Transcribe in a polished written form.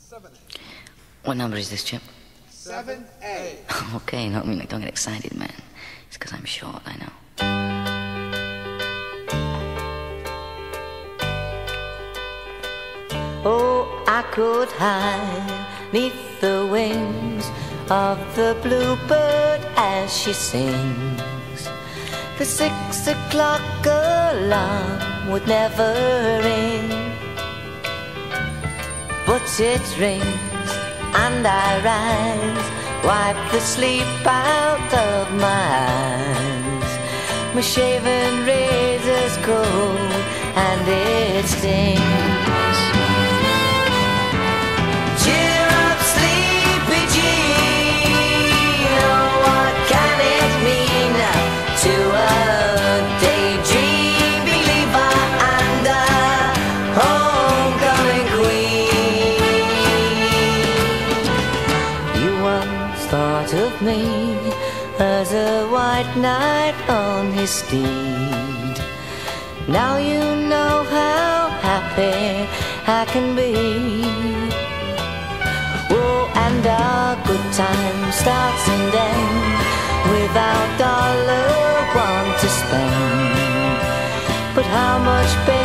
What number is this, Chip? 7A. Okay, no, I mean, don't get excited, man. It's because I'm short, I know. Oh, I could hide neath the wings of the bluebird as she sings. The 6 o'clock alarm would never ring, but it rings and I rise, wipe the sleep out of my eyes. My shaven razor's cold and it stings. Cheer up, sleepy Jean. Oh, what can it mean to a daydream believer and a homecoming queen? You once thought of me as a white knight on his steed. Now you know how happy I can be. Oh, and our good time starts and ends without $1 to spend. But how much better